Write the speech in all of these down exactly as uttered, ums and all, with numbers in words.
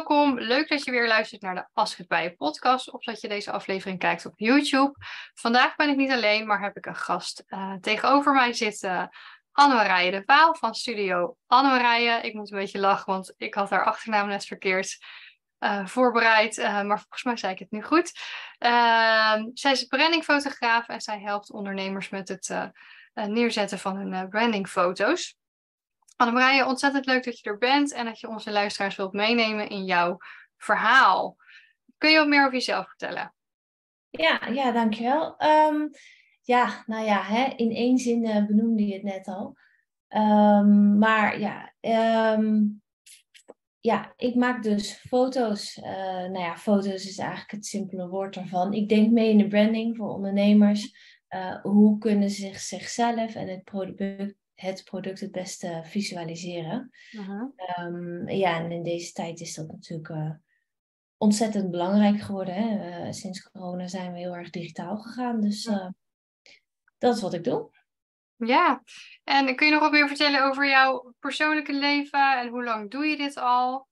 welkom. Leuk dat je weer luistert naar de Ask het bij je podcast of dat je deze aflevering kijkt op YouTube. Vandaag ben ik niet alleen, maar heb ik een gast. Uh, tegenover mij zit uh, Annemarije de Waal van Studio Annemarije. Ik moet een beetje lachen, want ik had haar achternaam net verkeerd uh, voorbereid, uh, maar volgens mij zei ik het nu goed. Uh, zij is brandingfotograaf en zij helpt ondernemers met het uh, uh, neerzetten van hun uh, brandingfoto's. Annemarije, ontzettend leuk dat je er bent en dat je onze luisteraars wilt meenemen in jouw verhaal. Kun je wat meer over jezelf vertellen? Ja, ja, dankjewel. Um, ja, nou ja, hè, in één zin uh, benoemde je het net al. Um, maar ja, um, ja, ik maak dus foto's. Uh, nou ja, foto's is eigenlijk het simpele woord ervan. Ik denk mee in de branding voor ondernemers. Uh, hoe kunnen ze zich, zichzelf en het product, het product het beste visualiseren? Uh-huh. Um, ja, en in deze tijd is dat natuurlijk Uh, ontzettend belangrijk geworden. Hè? Uh, sinds corona zijn we heel erg digitaal gegaan. Dus uh, dat is wat ik doe. Ja, en kun je nog wat meer vertellen over jouw persoonlijke leven en hoe lang doe je dit al?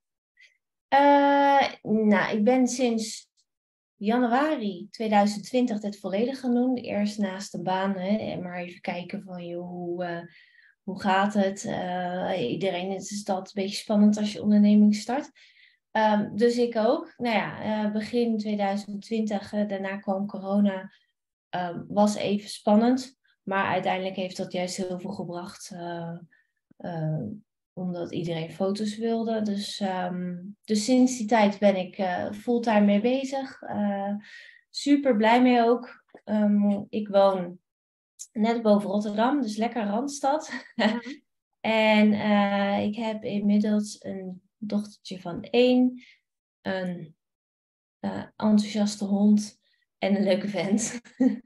Uh, nou, ik ben sinds januari tweeduizend twintig dit volledig gaan doen. Eerst naast de baan. Hè? En maar even kijken van joh, hoe, uh, hoe gaat het? Uh, iedereen is het altijd een beetje spannend als je onderneming start. Um, dus ik ook. Nou ja, uh, begin tweeduizend twintig, uh, daarna kwam corona. Um, was even spannend. Maar uiteindelijk heeft dat juist heel veel gebracht. Uh, uh, omdat iedereen foto's wilde. Dus, um, dus sinds die tijd ben ik uh, fulltime mee bezig. Uh, super blij mee ook. Um, ik woon net boven Rotterdam. Dus lekker Randstad. Mm-hmm. En uh, ik heb inmiddels een dochtertje van één. Een uh, enthousiaste hond. En een leuke vent.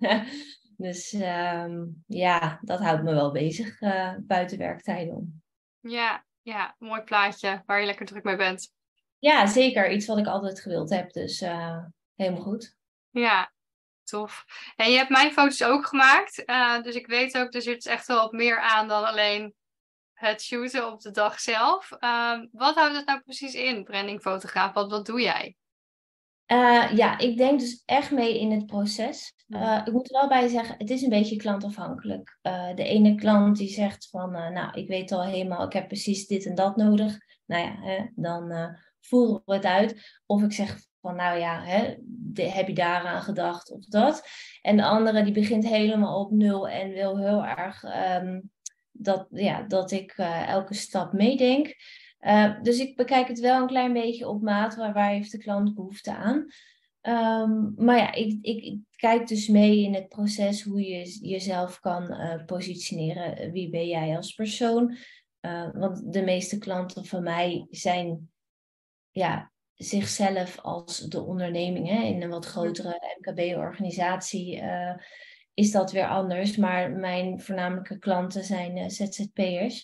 Dus um, ja, dat houdt me wel bezig uh, buiten werktijden om. Ja, ja, mooi plaatje waar je lekker druk mee bent. Ja, zeker. Iets wat ik altijd gewild heb. Dus uh, helemaal goed. Ja, tof. En je hebt mijn foto's ook gemaakt. Uh, dus ik weet ook, er zit echt wel wat meer aan dan alleen het shooten op de dag zelf. Uh, wat houdt het nou precies in, brandingfotograaf? Wat, wat doe jij? Uh, ja, ik denk dus echt mee in het proces. Uh, ik moet er wel bij zeggen, het is een beetje klantafhankelijk. Uh, de ene klant die zegt van, uh, nou, ik weet al helemaal, ik heb precies dit en dat nodig. Nou ja, hè, dan uh, voeren we het uit. Of ik zeg van, nou ja, hè, de, heb je daaraan gedacht of dat? En de andere die begint helemaal op nul en wil heel erg um, dat, ja, dat ik uh, elke stap meedenk. Uh, dus ik bekijk het wel een klein beetje op maat. Waar, waar heeft de klant behoefte aan? Um, maar ja, ik, ik, ik kijk dus mee in het proces hoe je jezelf kan uh, positioneren. Wie ben jij als persoon? Uh, want de meeste klanten van mij zijn ja, zichzelf als de onderneming. Hè? In een wat grotere M K B-organisatie uh, is dat weer anders. Maar mijn voornamelijke klanten zijn uh, Z Z P'ers.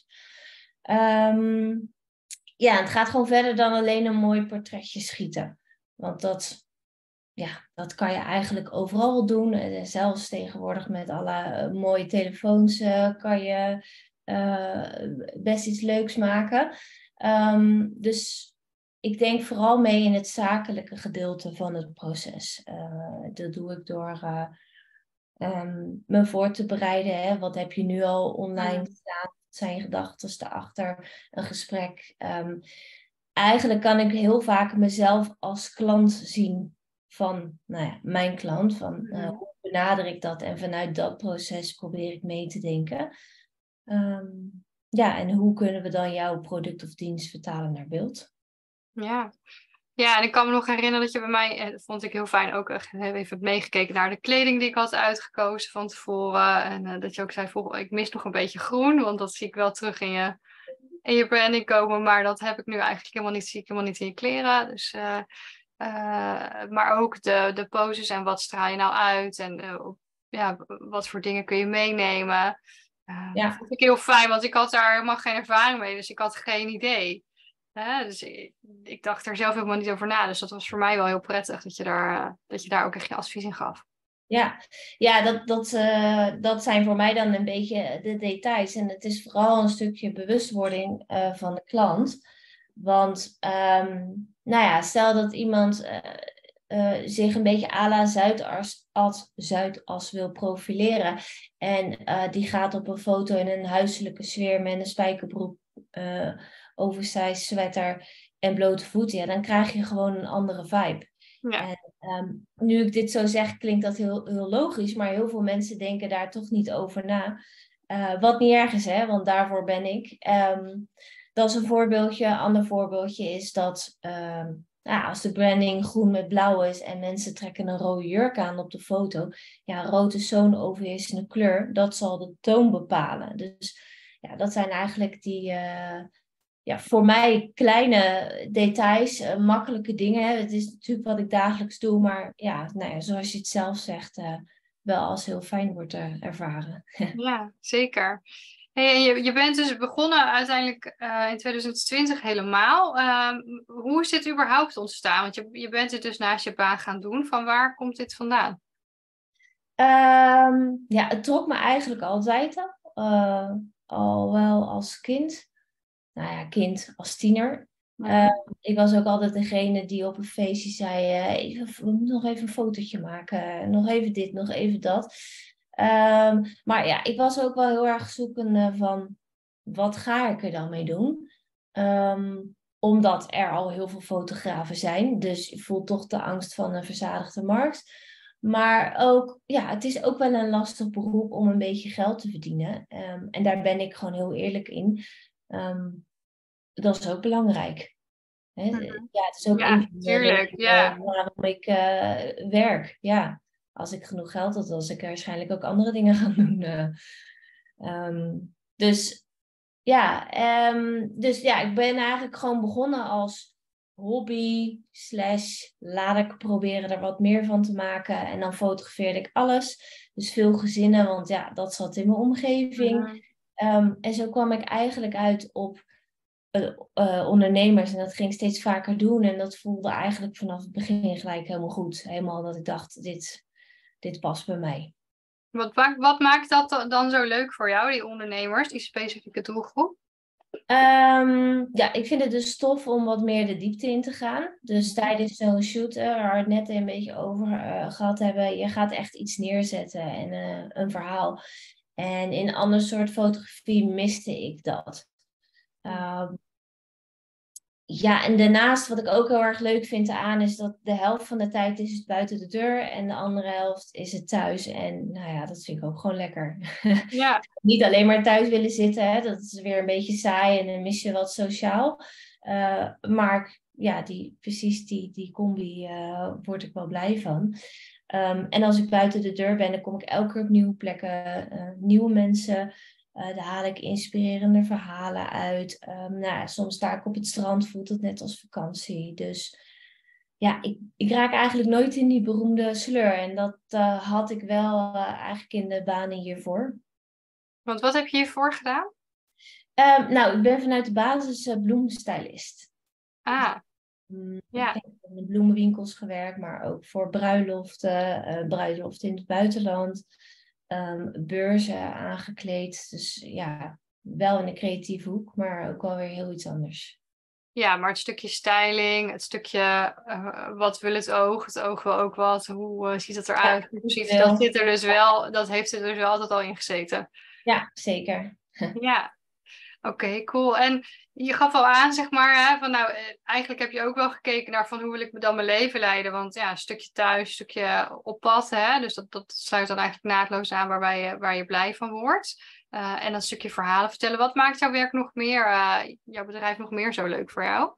Um, Ja, het gaat gewoon verder dan alleen een mooi portretje schieten. Want dat, ja, dat kan je eigenlijk overal doen. Zelfs tegenwoordig met alle mooie telefoons uh, kan je uh, best iets leuks maken. Um, dus ik denk vooral mee in het zakelijke gedeelte van het proces. Uh, dat doe ik door uh, um, me voor te bereiden. Hè? Wat heb je nu al online mm. staan? Zijn gedachten daarachter, een gesprek. Um, eigenlijk kan ik heel vaak mezelf als klant zien van nou ja, mijn klant. Van, uh, hoe benader ik dat? En vanuit dat proces probeer ik mee te denken. Um, ja, en hoe kunnen we dan jouw product of dienst vertalen naar beeld? Ja. Ja, en ik kan me nog herinneren dat je bij mij, dat vond ik heel fijn, ook even hebt meegekeken naar de kleding die ik had uitgekozen van tevoren. En uh, dat je ook zei, volg, ik mis nog een beetje groen, want dat zie ik wel terug in je, in je branding komen. Maar dat heb ik nu eigenlijk helemaal niet, zie ik helemaal niet in je kleren. Dus, uh, uh, maar ook de, de poses en wat straal je nou uit en uh, ja, wat voor dingen kun je meenemen. Uh, ja. Dat vond ik heel fijn, want ik had daar helemaal geen ervaring mee, dus ik had geen idee. Ja, dus ik, ik dacht er zelf helemaal niet over na. Dus dat was voor mij wel heel prettig dat je daar, dat je daar ook echt je advies in gaf. Ja, ja dat, dat, uh, dat zijn voor mij dan een beetje de details. En het is vooral een stukje bewustwording uh, van de klant. Want um, nou ja, stel dat iemand uh, uh, zich een beetje à la Zuidas, als Zuidas wil profileren. En uh, die gaat op een foto in een huiselijke sfeer met een spijkerbroek, uh, oversize sweater en blote voeten. Ja, dan krijg je gewoon een andere vibe. Ja. En um, nu ik dit zo zeg, klinkt dat heel, heel logisch. Maar heel veel mensen denken daar toch niet over na. Uh, wat niet erg is, hè, want daarvoor ben ik. Um, dat is een voorbeeldje. Een ander voorbeeldje is dat um, nou, als de branding groen met blauw is en mensen trekken een rode jurk aan op de foto. Ja, rood is zo'n overheersende kleur. Dat zal de toon bepalen. Dus ja, dat zijn eigenlijk die... Uh, ja, voor mij kleine details, uh, makkelijke dingen. Hè. Het is natuurlijk wat ik dagelijks doe, maar ja, nou ja, zoals je het zelf zegt, uh, wel als heel fijn wordt uh, ervaren. Ja, zeker. Hey, en je, je bent dus begonnen uiteindelijk uh, in twintig twintig helemaal. Uh, hoe is dit überhaupt ontstaan? Want je, je bent het dus naast je baan gaan doen. Van waar komt dit vandaan? Um, ja, het trok me eigenlijk altijd uh, al wel als kind. Nou ja, kind, als tiener. Ja. Uh, ik was ook altijd degene die op een feestje zei, uh, even, we moeten nog even een fotootje maken. Nog even dit, nog even dat. Um, maar ja, ik was ook wel heel erg zoekende van, wat ga ik er dan mee doen? Um, omdat er al heel veel fotografen zijn. Dus je voelt toch de angst van een verzadigde markt. Maar ook, ja, het is ook wel een lastig beroep om een beetje geld te verdienen. Um, en daar ben ik gewoon heel eerlijk in. Um, dat is ook belangrijk. Hè? Mm-hmm. Ja, het is ook Ja, een van de tuurlijk. redenen Ja. waarom ik uh, werk. Ja, als ik genoeg geld had, was ik waarschijnlijk ook andere dingen gaan doen. Uh, um, dus, ja, um, dus ja, ik ben eigenlijk gewoon begonnen als hobby slash laat ik proberen er wat meer van te maken. En dan fotografeerde ik alles. Dus veel gezinnen, want ja, dat zat in mijn omgeving. Mm-hmm. Um, en zo kwam ik eigenlijk uit op uh, uh, ondernemers. En dat ging ik steeds vaker doen. En dat voelde eigenlijk vanaf het begin gelijk helemaal goed. Helemaal dat ik dacht, dit, dit past bij mij. Wat, wat maakt dat dan zo leuk voor jou, die ondernemers, die specifieke doelgroep? Um, ja, ik vind het dus tof om wat meer de diepte in te gaan. Dus tijdens zo'n shoot, uh, waar we het net een beetje over uh, gehad hebben, je gaat echt iets neerzetten en uh, een verhaal. En in een ander soort fotografie miste ik dat. Um, ja, en daarnaast wat ik ook heel erg leuk vind aan is dat de helft van de tijd is het buiten de deur en de andere helft is het thuis. En nou ja, dat vind ik ook gewoon lekker. Ja. Niet alleen maar thuis willen zitten, hè? Dat is weer een beetje saai en dan mis je wat sociaal. Uh, maar ja, die, precies die, die combi uh, word ik wel blij van. Um, en als ik buiten de deur ben, dan kom ik elke keer op nieuwe plekken, uh, nieuwe mensen. Uh, daar haal ik inspirerende verhalen uit. Um, nou ja, soms sta ik op het strand, voelt het net als vakantie. Dus ja, ik, ik raak eigenlijk nooit in die beroemde sleur. En dat uh, had ik wel uh, eigenlijk in de banen hiervoor. Want wat heb je hiervoor gedaan? Um, nou, ik ben vanuit de basis uh, bloemenstylist. Ah, um, ja. Ik heb in bloemenwinkels gewerkt, maar ook voor bruiloften, uh, bruiloften in het buitenland. Um, beurzen aangekleed. Dus ja, wel in de creatieve hoek, maar ook wel weer heel iets anders. Ja, maar het stukje styling, het stukje uh, wat wil het oog, het oog wil ook wat, hoe uh, ziet het eruit, Ja, precies, dat zit er dus wel, dat heeft er dus wel altijd al in gezeten. Ja, zeker. Ja, oké, okay, cool. En je gaf al aan, zeg maar, hè, van nou, eigenlijk heb je ook wel gekeken naar van hoe wil ik me dan mijn leven leiden, want ja, een stukje thuis, een stukje op pad, hè, dus dat, dat sluit dan eigenlijk naadloos aan waarbij je, waar je blij van wordt. Uh, en dat stukje verhalen vertellen. Wat maakt jouw werk nog meer, uh, jouw bedrijf nog meer zo leuk voor jou?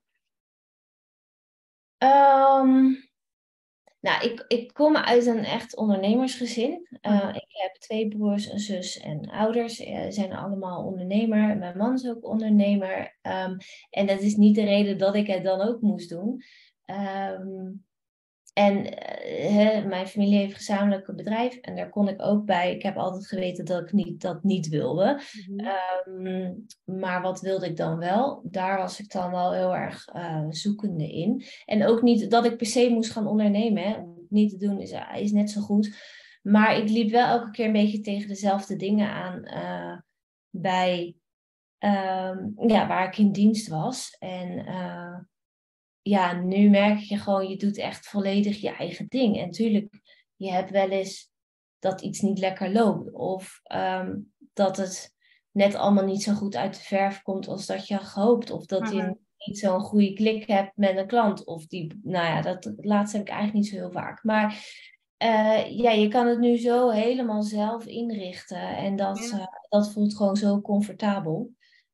Um, nou, ik, ik kom uit een echt ondernemersgezin. Uh, mm-hmm. Ik heb twee broers, een zus en ouders. Uh, zijn allemaal ondernemer. Mijn man is ook ondernemer. Um, en dat is niet de reden dat ik het dan ook moest doen. Um, En uh, mijn familie heeft gezamenlijk een bedrijf en daar kon ik ook bij. Ik heb altijd geweten dat ik niet, dat niet wilde. Mm-hmm. Um, maar wat wilde ik dan wel? Daar was ik dan wel heel erg uh, zoekende in. En ook niet dat ik per se moest gaan ondernemen. Hè. Om het niet te doen is, is net zo goed. Maar ik liep wel elke keer een beetje tegen dezelfde dingen aan uh, bij Um, ja, waar ik in dienst was. En uh, ja, nu merk je gewoon, je doet echt volledig je eigen ding. En natuurlijk, je hebt wel eens dat iets niet lekker loopt. Of um, dat het net allemaal niet zo goed uit de verf komt als dat je had gehoopt. Of dat je Mm-hmm. niet zo'n goede klik hebt met een klant. Of die, nou ja, dat, dat laatste heb ik eigenlijk niet zo heel vaak. Maar uh, ja, je kan het nu zo helemaal zelf inrichten. En dat, Ja. uh, dat voelt gewoon zo comfortabel.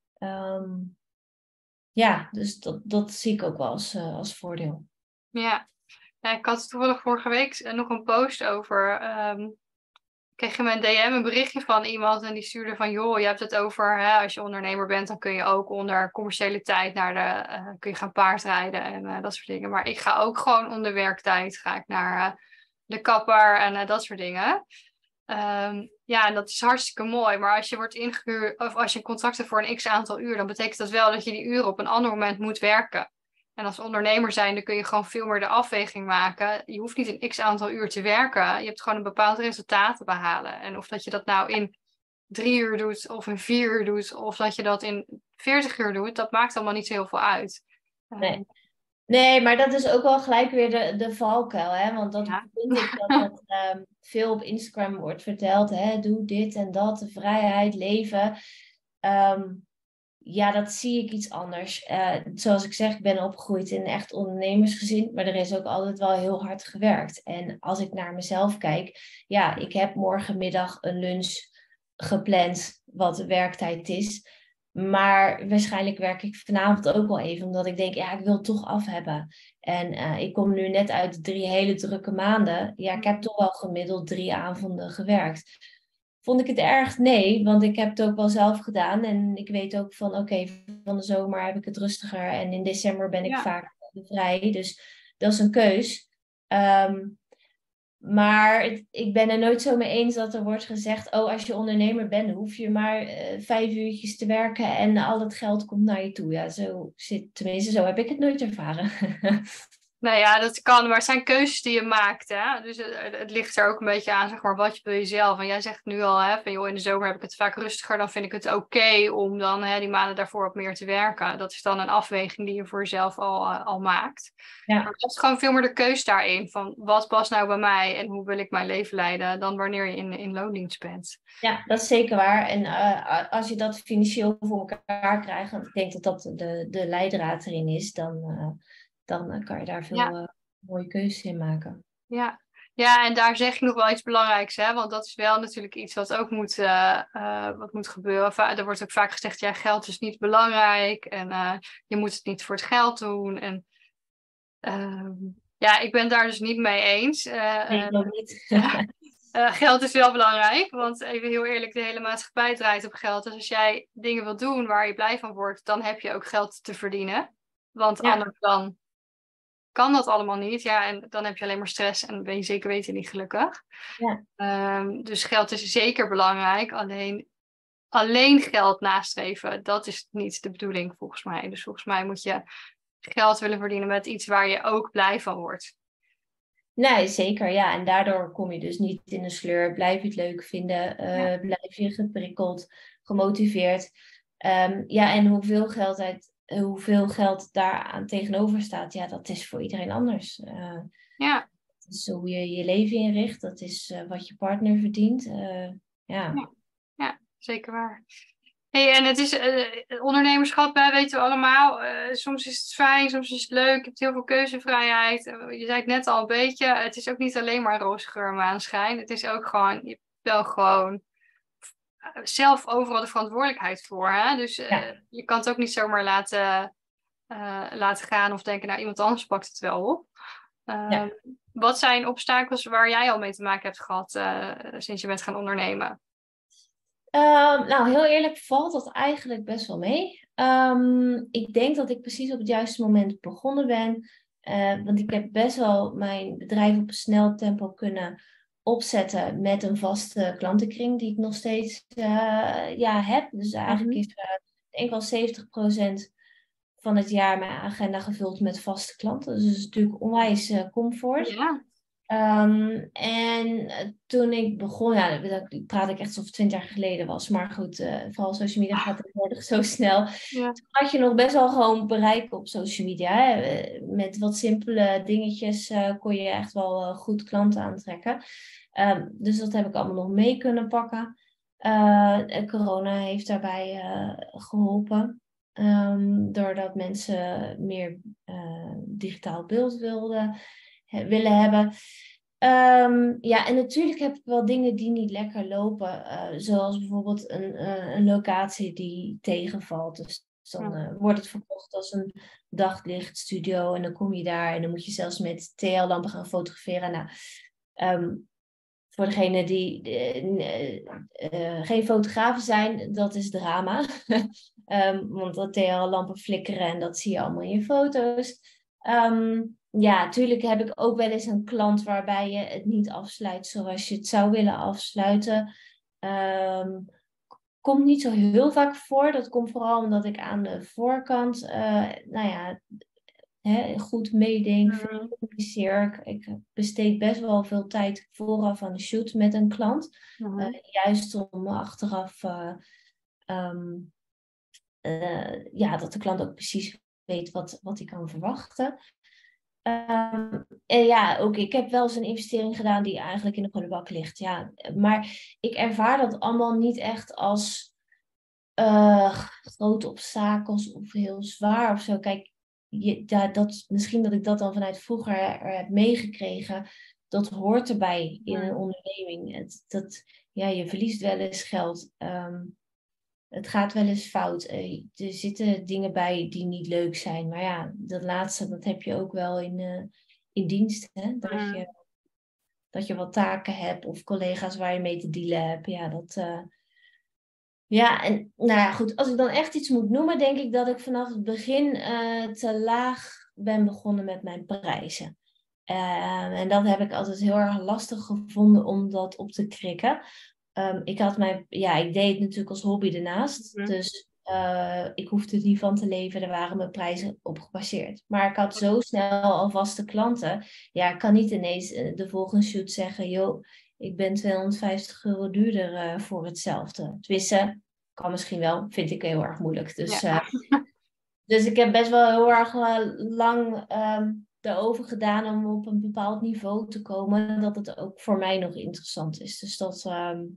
Um, ja, dus dat, dat zie ik ook wel als, uh, als voordeel. Ja. Ja, ik had toevallig vorige week eh, nog een post over. Um, ik kreeg in mijn D M een berichtje van iemand en die stuurde van, joh, je hebt het over, hè, als je ondernemer bent, dan kun je ook onder commerciële tijd naar de, uh, kun je gaan paardrijden en uh, dat soort dingen. Maar ik ga ook gewoon onder werktijd, ga ik naar uh, de kapper en uh, dat soort dingen. Um, ja, en dat is hartstikke mooi. Maar als je wordt ingehuurd of als je een contract hebt voor een x aantal uur, dan betekent dat wel dat je die uren op een ander moment moet werken. En als ondernemer zijn, dan kun je gewoon veel meer de afweging maken. Je hoeft niet een x aantal uur te werken. Je hebt gewoon een bepaald resultaat te behalen. En of dat je dat nou in drie uur doet, of in vier uur doet, of dat je dat in veertig uur doet, dat maakt allemaal niet zo heel veel uit. Nee. Um, Nee, maar dat is ook wel gelijk weer de, de valkuil, hè? Want dat ja. vind ik dat dat um, veel op Instagram wordt verteld, hè? Doe dit en dat, de vrijheid, leven. Um, ja, dat zie ik iets anders. Uh, zoals ik zeg, ik ben opgegroeid in een echt ondernemersgezin, maar er is ook altijd wel heel hard gewerkt. En als ik naar mezelf kijk, ja, ik heb morgenmiddag een lunch gepland, wat de werktijd is. Maar waarschijnlijk werk ik vanavond ook wel even, omdat ik denk, ja, ik wil het toch af hebben. En uh, ik kom nu net uit drie hele drukke maanden. Ja, ik heb toch wel gemiddeld drie avonden gewerkt. Vond ik het erg? Nee, want ik heb het ook wel zelf gedaan. En ik weet ook van, oké, okay, van de zomer heb ik het rustiger. En in december ben ik Ja. vaak vrij. Dus dat is een keus. Um, maar het, ik ben er nooit zo mee eens dat er wordt gezegd, oh, als je ondernemer bent, hoef je maar uh, vijf uurtjes te werken en al het geld komt naar je toe. Ja, zo zit, tenminste, zo heb ik het nooit ervaren. Nou ja, dat kan, maar het zijn keuzes die je maakt, hè. Dus het, het ligt er ook een beetje aan, zeg maar, wat je wil jezelf. En jij zegt nu al, hè, van joh, in de zomer heb ik het vaak rustiger, dan vind ik het oké okay om dan hè, die maanden daarvoor wat meer te werken. Dat is dan een afweging die je voor jezelf al, uh, al maakt. Ja. Maar het is gewoon veel meer de keus daarin, van wat past nou bij mij en hoe wil ik mijn leven leiden, dan wanneer je in, in loondienst bent. Ja, dat is zeker waar. En uh, als je dat financieel voor elkaar krijgt, en ik denk dat dat de, de leidraad erin is, dan... Uh, dan kan je daar veel Ja. uh, mooie keuzes in maken. Ja. Ja, en daar zeg je nog wel iets belangrijks, hè? Want dat is wel natuurlijk iets wat ook moet, uh, uh, wat moet gebeuren. Va- er wordt ook vaak gezegd, ja, geld is niet belangrijk en uh, je moet het niet voor het geld doen. En uh, ja, ik ben daar dus niet mee eens. Uh, Nee, ik ook niet. uh, geld is wel belangrijk, want even heel eerlijk, de hele maatschappij draait op geld. Dus als jij dingen wilt doen waar je blij van wordt, dan heb je ook geld te verdienen. Want Ja. anders dan kan dat allemaal niet. Ja, en dan heb je alleen maar stress en ben je zeker weten niet gelukkig. Ja. Um, dus geld is zeker belangrijk. Alleen, alleen geld nastreven, dat is niet de bedoeling volgens mij. Dus volgens mij moet je geld willen verdienen met iets waar je ook blij van wordt. Nee, zeker. Ja, en daardoor kom je dus niet in een sleur. Blijf je het leuk vinden. Uh, Ja. Blijf je geprikkeld, gemotiveerd. Um, ja, en hoeveel geld, uit, hoeveel geld daaraan tegenover staat, ja, dat is voor iedereen anders. Uh, Ja. Dat is hoe je je leven inricht. Dat is uh, wat je partner verdient. Uh, ja. Ja. Ja, zeker waar. Hey, en het is uh, ondernemerschap, hè, weten we allemaal. Uh, soms is het fijn, soms is het leuk. Je hebt heel veel keuzevrijheid. Uh, je zei het net al een beetje. Het is ook niet alleen maar roze geur en maneschijn. Het is ook gewoon, je hebt wel gewoon zelf overal de verantwoordelijkheid voor. Hè? Dus uh, Ja. je kan het ook niet zomaar laten, uh, laten gaan of denken, nou, iemand anders pakt het wel op. Uh, Ja. Wat zijn obstakels waar jij al mee te maken hebt gehad uh, sinds je bent gaan ondernemen? Um, nou, heel eerlijk valt dat eigenlijk best wel mee. Um, ik denk dat ik precies op het juiste moment begonnen ben. Uh, want ik heb best wel mijn bedrijf op een snel tempo kunnen opzetten met een vaste klantenkring die ik nog steeds uh, ja, heb. Dus eigenlijk is uh, ik denk wel zeventig procent van het jaar mijn agenda gevuld met vaste klanten. Dus dat is natuurlijk onwijs uh, comfort. Ja. Um, en toen ik begon, ja, dat praat ik echt alsof het twintig jaar geleden was. Maar goed, uh, vooral social media gaat tegenwoordig zo snel. Ja. Toen had je nog best wel gewoon bereik op social media. Hè? Met wat simpele dingetjes uh, kon je echt wel uh, goed klanten aantrekken. Um, dus dat heb ik allemaal nog mee kunnen pakken. Uh, corona heeft daarbij uh, geholpen. Um, doordat mensen meer uh, digitaal beeld wilden, he, willen hebben. Um, ja, en natuurlijk heb ik wel dingen die niet lekker lopen. Uh, zoals bijvoorbeeld een, uh, een locatie die tegenvalt. Dus dan uh, wordt het verkocht als een daglichtstudio. En dan kom je daar en dan moet je zelfs met T L-lampen gaan fotograferen. Nou, um, voor degenen die uh, uh, geen fotografen zijn, dat is drama. um, want dat T L-lampen flikkeren en dat zie je allemaal in je foto's. Um, ja, natuurlijk heb ik ook wel eens een klant waarbij je het niet afsluit zoals je het zou willen afsluiten. Um, komt niet zo heel vaak voor. Dat komt vooral omdat ik aan de voorkant, uh, nou ja, hè, goed meedenk, Mm. veel communiceer. Ik besteed best wel veel tijd vooraf aan de shoot met een klant. Mm-hmm. Uh, juist om achteraf uh, um, uh, ja, dat de klant ook precies weet wat, wat hij kan verwachten. Um, en ja, ook ik heb wel eens een investering gedaan die eigenlijk in de prullenbak ligt. Ja, maar ik ervaar dat allemaal niet echt als uh, grote obstakels of heel zwaar of zo. Kijk, je, ja, dat, misschien dat ik dat dan vanuit vroeger er heb meegekregen. Dat hoort erbij in een onderneming. Het, dat, ja, je verliest wel eens geld. Um, Het gaat wel eens fout. Er zitten dingen bij die niet leuk zijn. Maar ja, dat laatste, dat heb je ook wel in, uh, in dienst. Hè? Dat, Mm. je, dat je wat taken hebt of collega's waar je mee te dealen hebt. Ja, dat... Uh... Ja, en nou ja, goed. Als ik dan echt iets moet noemen, denk ik dat ik vanaf het begin uh, te laag ben begonnen met mijn prijzen. Uh, en dat heb ik altijd heel erg lastig gevonden om dat op te krikken. Um, ik had mijn, ja, ik deed het natuurlijk als hobby ernaast. Mm-hmm. Dus uh, ik hoefde er niet van te leven. Daar waren mijn prijzen op gebaseerd. Maar ik had zo snel al vaste klanten. Ja, ik kan niet ineens uh, de volgende shoot zeggen, joh, ik ben tweehonderdvijftig euro duurder uh, voor hetzelfde. Tenminste, kan misschien wel. Vind ik heel erg moeilijk. Dus, ja. uh, dus ik heb best wel heel erg uh, lang um, erover gedaan om op een bepaald niveau te komen. Dat het ook voor mij nog interessant is. Dus dat... Um,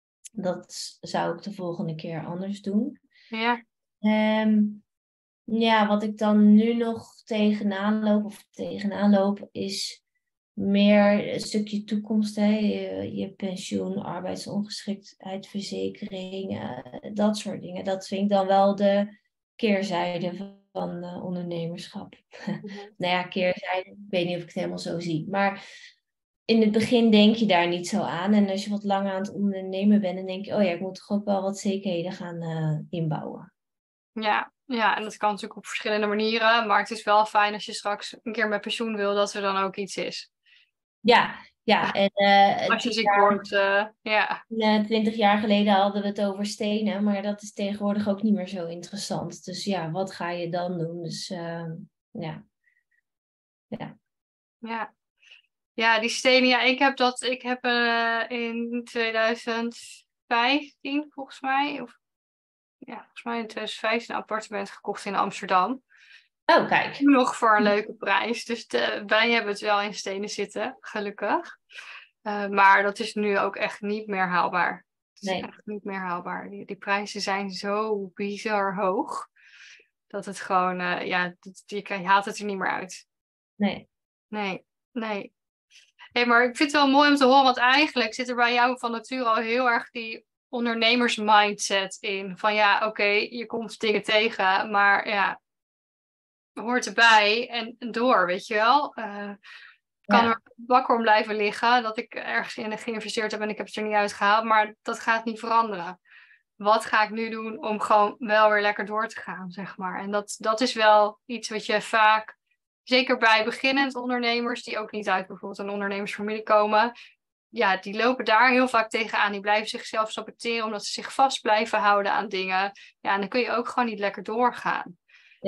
Dat zou ik de volgende keer anders doen. Ja. Um, ja, wat ik dan nu nog tegenaan loop, of tegenaan loop, is meer een stukje toekomst. Hè? Je, je pensioen, arbeidsongeschiktheid, verzekering, uh, dat soort dingen. Dat vind ik dan wel de keerzijde van uh, ondernemerschap. Mm-hmm. Nou ja, keerzijde, ik weet niet of ik het helemaal zo zie. Maar in het begin denk je daar niet zo aan. En als je wat langer aan het ondernemen bent, dan denk je, oh ja, ik moet toch ook wel wat zekerheden gaan uh, inbouwen. Ja, ja, en dat kan natuurlijk op verschillende manieren. Maar het is wel fijn als je straks een keer met pensioen wil, dat er dan ook iets is. Ja, ja. En, uh, als je ziek wordt, uh, ja. Twintig jaar geleden hadden we het over stenen, maar dat is tegenwoordig ook niet meer zo interessant. Dus ja, wat ga je dan doen? Dus uh, ja. Ja. Ja. Ja, die stenen, ja, ik heb dat, ik heb uh, in twintig vijftien volgens mij, of ja, volgens mij in twintig vijftien een appartement gekocht in Amsterdam. Oh, kijk. Nog voor een leuke prijs. Dus de, wij hebben het wel in stenen zitten, gelukkig. Uh, maar dat is nu ook echt niet meer haalbaar. Het is nee. echt niet meer haalbaar. Die, die prijzen zijn zo bizar hoog, dat het gewoon, uh, ja, dat, je, je haalt het er niet meer uit. Nee. Nee, nee. Hey, maar ik vind het wel mooi om te horen, want eigenlijk zit er bij jou van nature al heel erg die ondernemersmindset in. Van ja, oké, okay, je komt dingen tegen, maar ja, hoort erbij en door, weet je wel. Uh, kan ja. er wakker om blijven liggen dat ik ergens in geïnvesteerd heb en ik heb het er niet uitgehaald, maar dat gaat niet veranderen. Wat ga ik nu doen om gewoon wel weer lekker door te gaan, zeg maar. En dat, dat is wel iets wat je vaak... Zeker bij beginnend ondernemers die ook niet uit bijvoorbeeld een ondernemersfamilie komen. Ja, die lopen daar heel vaak tegenaan. Die blijven zichzelf saboteren omdat ze zich vast blijven houden aan dingen. Ja, en dan kun je ook gewoon niet lekker doorgaan. Ja,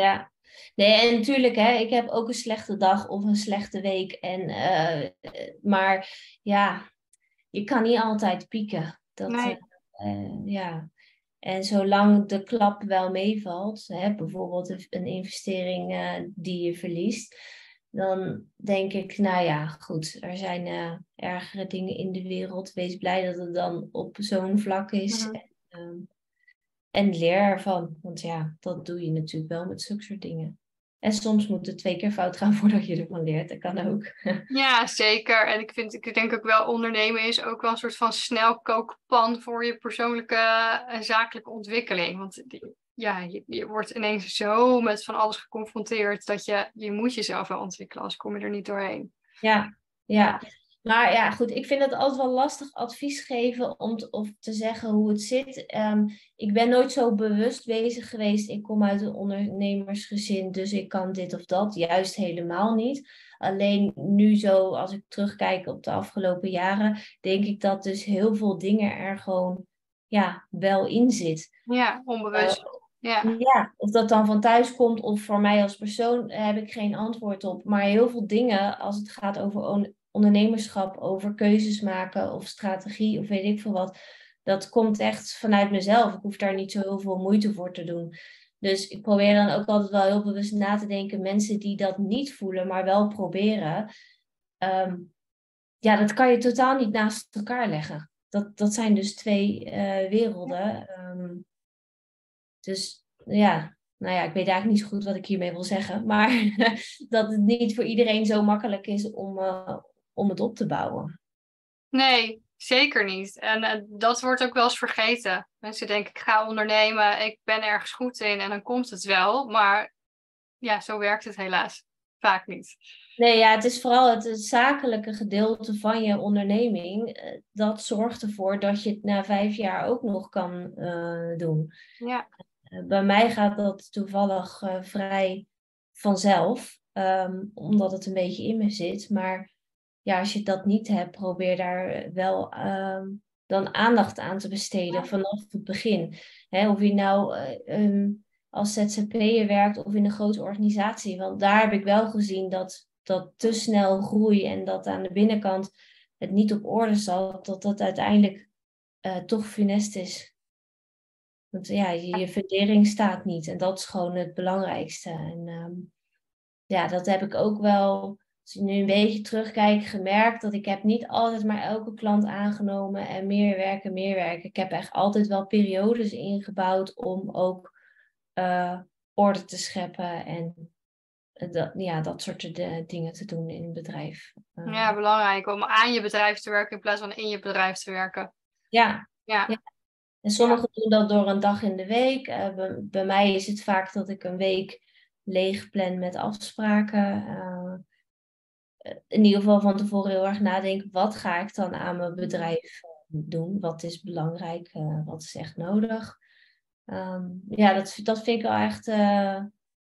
Nee, en natuurlijk, hè, ik heb ook een slechte dag of een slechte week. En, uh, maar ja, je kan niet altijd pieken. Dat, uh, Nee. uh, ja. En zolang de klap wel meevalt, hè, bijvoorbeeld een investering uh, die je verliest, dan denk ik, nou ja, goed, er zijn uh, ergere dingen in de wereld. Wees blij dat het dan op zo'n vlak is. Mhm. En, uh, en leer ervan, want ja, dat doe je natuurlijk wel met zulke soort dingen. En soms moet het twee keer fout gaan voordat je ervan leert. Dat kan ook. Ja, zeker. En ik vind, ik denk ook wel, ondernemen is ook wel een soort van snelkookpan voor je persoonlijke en zakelijke ontwikkeling. Want die, ja, je, je wordt ineens zo met van alles geconfronteerd dat je, je moet jezelf wel ontwikkelen, als kom je er niet doorheen. Ja, ja. Ja. Maar ja, goed, ik vind het altijd wel lastig advies geven om te, of te zeggen hoe het zit. Um, ik ben nooit zo bewust bezig geweest. Ik kom uit een ondernemersgezin, dus ik kan dit of dat. Juist helemaal niet. Alleen nu zo, als ik terugkijk op de afgelopen jaren, denk ik dat dus heel veel dingen er gewoon ja, wel in zit. Ja, Uh, onbewust. Ja. ja, of dat dan van thuis komt of voor mij als persoon, daar heb ik geen antwoord op. Maar heel veel dingen, als het gaat over on- ondernemerschap, over keuzes maken of strategie of weet ik veel wat, dat komt echt vanuit mezelf. Ik hoef daar niet zo heel veel moeite voor te doen. Dus ik probeer dan ook altijd wel heel bewust na te denken, mensen die dat niet voelen, maar wel proberen. ehm, ja, dat kan je totaal niet naast elkaar leggen. Dat, dat zijn dus twee eh, werelden. Ehm, dus ja, nou ja, ik weet eigenlijk niet zo goed wat ik hiermee wil zeggen. Maar dat het niet voor iedereen zo makkelijk is om, uh, om het op te bouwen. Nee, zeker niet. En uh, dat wordt ook wel eens vergeten. Mensen denken, ik ga ondernemen, ik ben ergens goed in en dan komt het wel. Maar ja, zo werkt het helaas vaak niet. Nee, ja, het is vooral het, het zakelijke gedeelte van je onderneming. Uh, dat zorgt ervoor dat je het na vijf jaar ook nog kan uh, doen. Ja. Uh, bij mij gaat dat toevallig uh, vrij vanzelf, um, omdat het een beetje in me zit. Maar ja, als je dat niet hebt, probeer daar wel um, dan aandacht aan te besteden vanaf het begin. Hè, of je nou uh, um, als Z Z P'er werkt of in een grote organisatie. Want daar heb ik wel gezien dat dat te snel groei en dat aan de binnenkant het niet op orde zat, dat dat uiteindelijk uh, toch funest is. Want ja, je, je fundering staat niet en dat is gewoon het belangrijkste. En um, ja, dat heb ik ook wel, als ik nu een beetje terugkijk, gemerkt dat ik heb niet altijd maar elke klant aangenomen en meer werken, meer werken. Ik heb echt altijd wel periodes ingebouwd om ook uh, orde te scheppen en dat, ja, dat soort de, dingen te doen in het bedrijf. Uh, Ja, belangrijk om aan je bedrijf te werken in plaats van in je bedrijf te werken. ja, Ja. ja. En Ja. sommigen doen dat door een dag in de week. Uh, bij, bij mij is het vaak dat ik een week leeg plan met afspraken. Uh, in ieder geval van tevoren heel erg nadenk, wat ga ik dan aan mijn bedrijf doen? Wat is belangrijk? Uh, wat is echt nodig? Um, ja, dat, dat vind ik wel echt uh,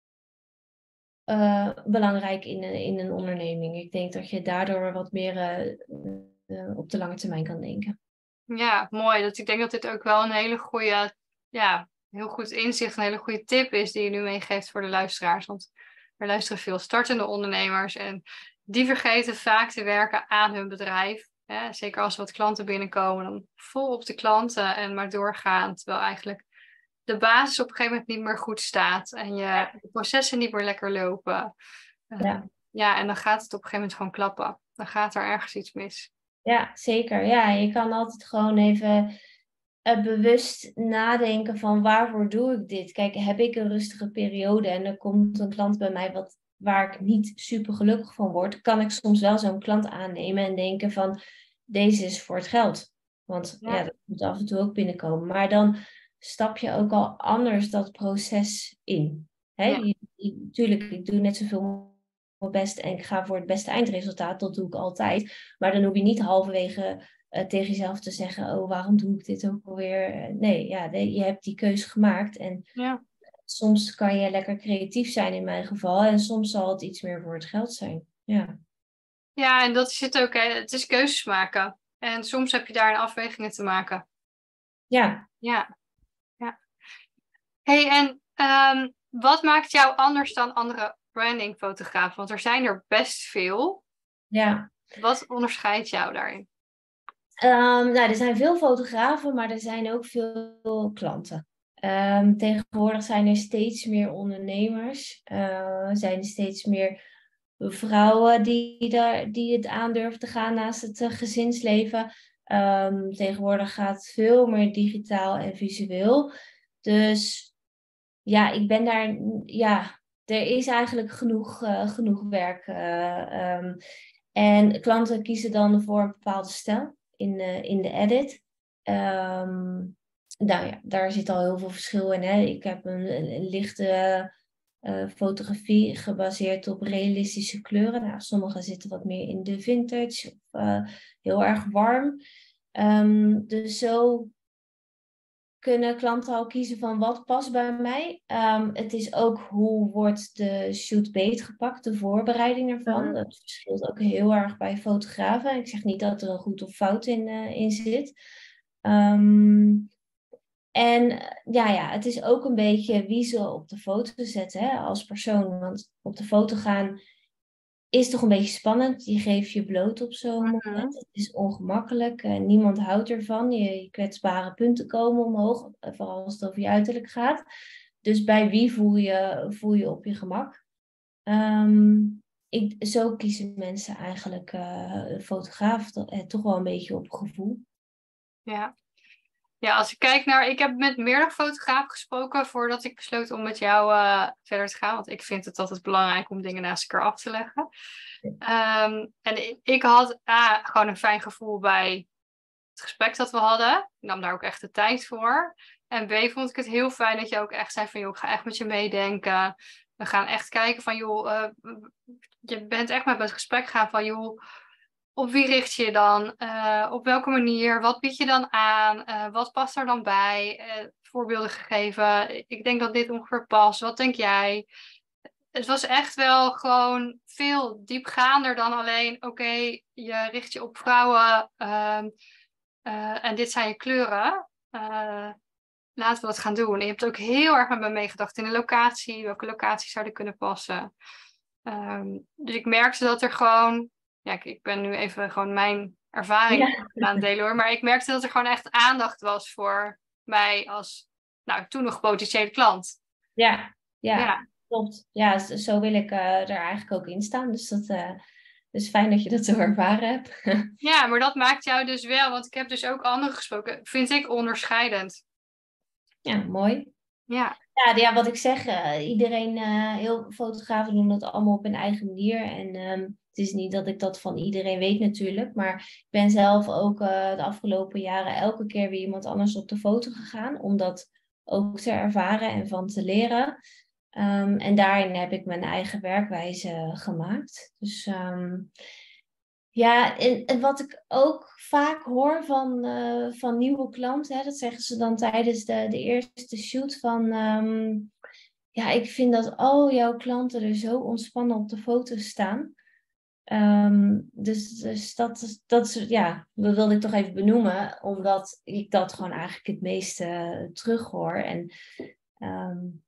uh, belangrijk in een, in een onderneming. Ik denk dat je daardoor wat meer uh, uh, op de lange termijn kan denken. Ja, mooi. Dat, ik denk dat dit ook wel een hele goede, ja, heel goed inzicht, een hele goede tip is die je nu meegeeft voor de luisteraars. Want er luisteren veel startende ondernemers en die vergeten vaak te werken aan hun bedrijf. Hè? Zeker als er wat klanten binnenkomen, dan vol op de klanten en maar doorgaan. Terwijl eigenlijk de basis op een gegeven moment niet meer goed staat en je de processen niet meer lekker lopen. Uh, Ja. ja, en dan gaat het op een gegeven moment gewoon klappen. Dan gaat er ergens iets mis. Ja, zeker. Ja, je kan altijd gewoon even uh, bewust nadenken van waarvoor doe ik dit? Kijk, heb ik een rustige periode en er komt een klant bij mij wat, waar ik niet super gelukkig van word, kan ik soms wel zo'n klant aannemen en denken van deze is voor het geld. Want ja, Ja. dat moet af en toe ook binnenkomen. Maar dan stap je ook al anders dat proces in. Hè? Ja. Je, je, tuurlijk, ik doe net zoveel mijn best en ik ga voor het beste eindresultaat. Dat doe ik altijd. Maar dan hoef je niet halverwege uh, tegen jezelf te zeggen, oh, waarom doe ik dit ook alweer? Nee, ja, de, je hebt die keuze gemaakt. En Ja. soms kan je lekker creatief zijn in mijn geval. En soms zal het iets meer voor het geld zijn. Ja, Ja, en dat is het ook. Hè. Het is keuzes maken. En soms heb je daar een afwegingen te maken. ja. Ja, ja. Hey, en um, wat maakt jou anders dan andere brandingfotografen? Want er zijn er best veel. Ja. Wat onderscheidt jou daarin? Um, nou, er zijn veel fotografen, maar er zijn ook veel klanten. Um, tegenwoordig zijn er steeds meer ondernemers. Uh, zijn er steeds meer vrouwen die, daar, die het aandurven te gaan naast het uh, gezinsleven. Um, tegenwoordig gaat het veel meer digitaal en visueel. Dus ja, ik ben daar... Ja, er is eigenlijk genoeg, uh, genoeg werk. Uh, um, en klanten kiezen dan voor een bepaalde stijl in de, in de edit. Um, nou ja, daar zit al heel veel verschil in. Hè? Ik heb een, een lichte uh, fotografie gebaseerd op realistische kleuren. Nou, sommige zitten wat meer in de vintage, of, uh, heel erg warm. Um, dus zo kunnen klanten al kiezen van wat past bij mij. Um, het is ook hoe wordt de shoot beetgepakt, de voorbereiding ervan. Mhm. Dat verschilt ook heel erg bij fotografen. Ik zeg niet dat er een goed of fout in, uh, in zit. Um, en ja, ja, het is ook een beetje wie ze op de foto zetten, hè, als persoon. Want op de foto gaan is toch een beetje spannend. Je geeft je bloot op zo'n Mhm. moment. Het is ongemakkelijk. Uh, niemand houdt ervan. Je, je kwetsbare punten komen omhoog. Vooral als het over je uiterlijk gaat. Dus bij wie voel je, voel je op je gemak? Um, ik, zo kiezen mensen eigenlijk uh, fotograaf to- eh, toch wel een beetje op gevoel. Ja. Ja, als ik kijk naar... Ik heb met meerdere fotografen gesproken voordat ik besloot om met jou uh, verder te gaan. Want ik vind het altijd belangrijk om dingen naast elkaar af te leggen. Um, en ik, ik had A, gewoon een fijn gevoel bij het gesprek dat we hadden. Ik nam daar ook echt de tijd voor. En B, vond ik het heel fijn dat je ook echt zei van... joh, ik ga echt met je meedenken. We gaan echt kijken van... joh, uh, je bent echt met het gesprek gaan van... joh, op wie richt je je dan? Uh, op welke manier? Wat bied je dan aan? Uh, wat past er dan bij? Uh, voorbeelden gegeven. Ik denk dat dit ongeveer past. Wat denk jij? Het was echt wel gewoon veel diepgaander dan alleen... oké, okay, je richt je op vrouwen... Uh, uh, en dit zijn je kleuren. Uh, laten we dat gaan doen. En je hebt ook heel erg met me meegedacht in de locatie. Welke locaties zouden kunnen passen? Um, dus ik merkte dat er gewoon... Ja, ik, ik ben nu even gewoon mijn ervaring Ja. aan het delen hoor. Maar ik merkte dat er gewoon echt aandacht was voor mij als... Nou, toen nog potentiële klant. Ja, ja, Ja. klopt. Ja, zo, zo wil ik uh, er eigenlijk ook in staan. Dus dat uh, is fijn dat je dat zo ervaren hebt. Ja, maar dat maakt jou dus wel... Want ik heb dus ook anderen gesproken. Vind ik onderscheidend. Ja, mooi. Ja. Ja, ja, wat ik zeg, uh, iedereen, uh, heel veel fotografen doen dat allemaal op hun eigen manier. En um, het is niet dat ik dat van iedereen weet natuurlijk. Maar ik ben zelf ook uh, de afgelopen jaren elke keer weer iemand anders op de foto gegaan. Om dat ook te ervaren en van te leren. Um, en daarin heb ik mijn eigen werkwijze gemaakt. Dus... Um, Ja, en, en wat ik ook vaak hoor van, uh, van nieuwe klanten, hè, dat zeggen ze dan tijdens de, de eerste shoot van... Um, ja, ik vind dat al jouw klanten er zo ontspannen op de foto's staan. Um, dus dus dat, is- dat, is, ja, dat wilde ik toch even benoemen, omdat ik dat gewoon eigenlijk het meeste terughoor. En um,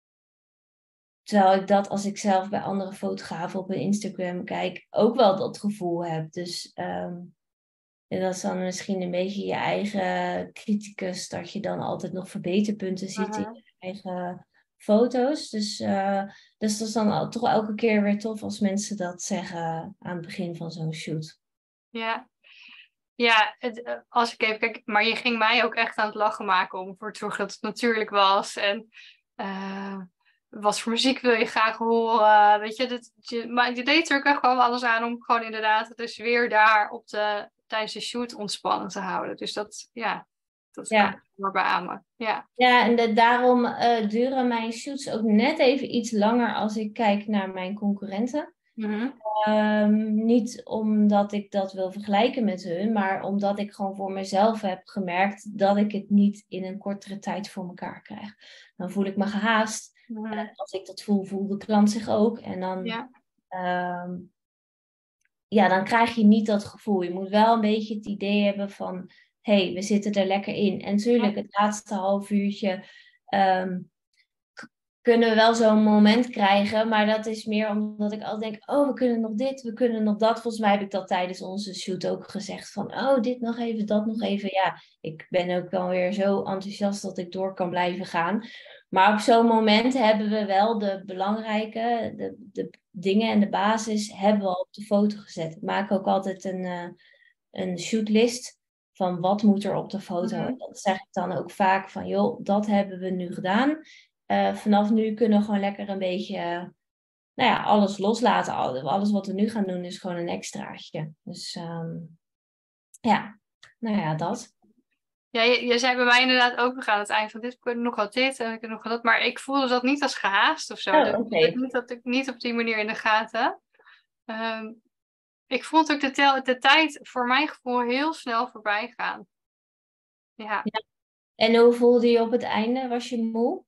terwijl ik dat als ik zelf bij andere fotografen op hun Instagram kijk, ook wel dat gevoel heb. Dus um, en dat is dan misschien een beetje je eigen criticus, dat je dan altijd nog verbeterpunten ziet in Uh-huh. je eigen foto's. Dus, uh, dus dat is dan al, toch elke keer weer tof als mensen dat zeggen aan het begin van zo'n shoot. Ja. Ja, het, als ik even kijk, maar je ging mij ook echt aan het lachen maken om ervoor te zorgen dat het natuurlijk was. En uh, wat voor muziek wil je graag horen? Weet je, dat, je, maar je deed er ook echt gewoon alles aan om gewoon inderdaad de sfeer daar op de, tijdens de shoot ontspannen te houden. Dus dat, ja, dat kan Ja. ik maar beamen. Ja. Ja, en de, daarom uh, duren mijn shoots ook net even iets langer als ik kijk naar mijn concurrenten. Mm-hmm. Um, niet omdat ik dat wil vergelijken met hun, maar omdat ik gewoon voor mezelf heb gemerkt dat ik het niet in een kortere tijd voor elkaar krijg. Dan voel ik me gehaast. Mm-hmm. En als ik dat voel, voelt de klant zich ook. En dan, Ja. um, ja, dan krijg je niet dat gevoel. Je moet wel een beetje het idee hebben van, hé, hey, we zitten er lekker in. En natuurlijk, het laatste half uurtje... Um, kunnen we wel zo'n moment krijgen. Maar dat is meer omdat ik altijd denk, oh, we kunnen nog dit, we kunnen nog dat. Volgens mij heb ik dat tijdens onze shoot ook gezegd van, oh, dit nog even, dat nog even. Ja, ik ben ook wel weer zo enthousiast dat ik door kan blijven gaan. Maar op zo'n moment hebben we wel de belangrijke, de, de dingen en de basis hebben we al op de foto gezet. Ik maak ook altijd een, uh, een shootlist van wat moet er op de foto. Mhm. Dat zeg ik dan ook vaak van, joh, dat hebben we nu gedaan. Uh, vanaf nu kunnen we gewoon lekker een beetje, uh, nou ja, alles loslaten. Alles wat we nu gaan doen is gewoon een extraatje. Dus um, ja, nou ja, dat. Ja, je, je zei bij mij inderdaad ook nog aan het eind van dit, ik heb nog wat dit en ik heb nog wat dat. Maar ik voelde dat niet als gehaast of zo. Oh, Dus oké. ik niet dat ik niet op die manier in de gaten. Um, ik vond ook de, tel, de tijd voor mijn gevoel heel snel voorbij gaan. Ja. Ja. En hoe voelde je op het einde? Was je moe?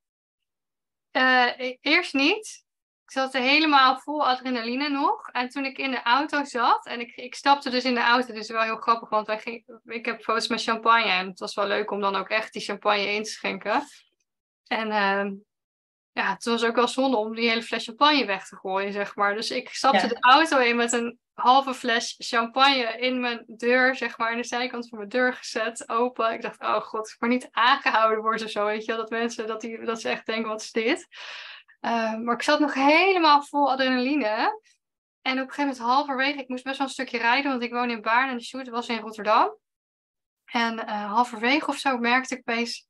Uh, eerst niet. Ik zat er helemaal vol adrenaline nog. En toen ik in de auto zat, en ik, ik stapte dus in de auto, dus wel heel grappig, want wij ging, ik heb foto's met champagne. En het was wel leuk om dan ook echt die champagne in te schenken. En uh, ja, het was ook wel zonde om die hele fles champagne weg te gooien, zeg maar. Dus ik stapte Ja. de auto in met een halve fles champagne in mijn deur, zeg maar, aan de zijkant van mijn deur gezet, open. Ik dacht, oh god, ik maar niet aangehouden word of zo, weet je wel. Dat mensen, dat, die, dat ze echt denken, wat is dit? Uh, maar ik zat nog helemaal vol adrenaline. En op een gegeven moment halverwege, ik moest best wel een stukje rijden, want ik woon in Baarn en de shoot was in Rotterdam. En uh, halverwege of zo merkte ik opeens,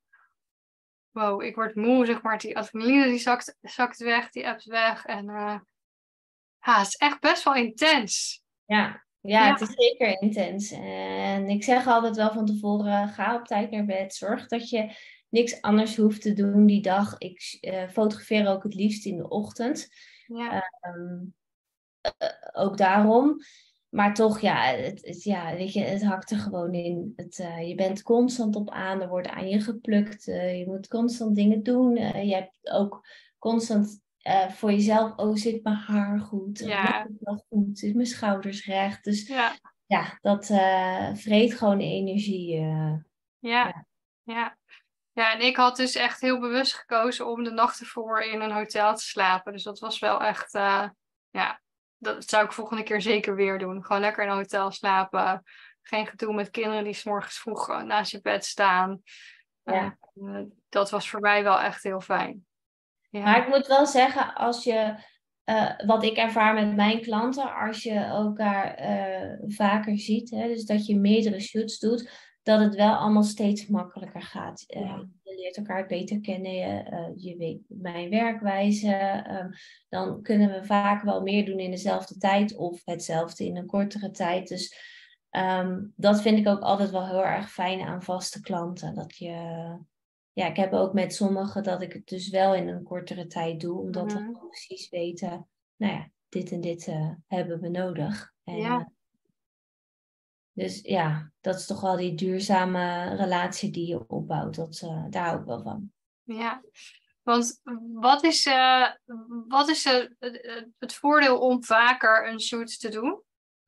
wow, ik word moe, zeg maar. Die adrenaline die zakt, zakt weg, die appt weg. En uh, ja, het is echt best wel intens. Ja. Ja, Ja. het is zeker intens. En ik zeg altijd wel van tevoren, ga op tijd naar bed. Zorg dat je niks anders hoeft te doen die dag. Ik uh, fotografeer ook het liefst in de ochtend. Ja. Um, uh, ook daarom. Maar toch, ja, het, het, ja weet je, het hakt er gewoon in. Het, uh, je bent constant op aan, er wordt aan je geplukt. Uh, je moet constant dingen doen. Uh, je hebt ook constant uh, voor jezelf, oh, zit mijn haar goed? Uh, Ja. Ligt het wel goed? Zit mijn schouders recht? Dus Ja, ja dat uh, vreet gewoon energie. Uh, ja. Ja. Ja. Ja, en ik had dus echt heel bewust gekozen om de nacht ervoor in een hotel te slapen. Dus dat was wel echt, uh, ja, dat zou ik volgende keer zeker weer doen. Gewoon lekker in een hotel slapen. Geen gedoe met kinderen die 's morgens vroeg naast je bed staan. ja. Uh, dat was voor mij wel echt heel fijn. Ja. Maar ik moet wel zeggen, als je, uh, wat ik ervaar met mijn klanten, als je elkaar uh, vaker ziet, hè, dus dat je meerdere shoots doet, dat het wel allemaal steeds makkelijker gaat. Uh, Ja. Je leert elkaar beter kennen, uh, je weet mijn werkwijze. Um, dan kunnen we vaak wel meer doen in dezelfde tijd of hetzelfde in een kortere tijd. Dus um, dat vind ik ook altijd wel heel erg fijn aan vaste klanten. Dat je... Ja, ik heb ook met sommigen dat ik het dus wel in een kortere tijd doe. Omdat we Mm-hmm. precies weten, nou ja, dit en dit uh, hebben we nodig. En, Ja. uh, dus ja, dat is toch wel die duurzame relatie die je opbouwt. Dat, uh, daar hou ik wel van. Ja, want wat is, uh, wat is uh, het voordeel om vaker een shoot te doen?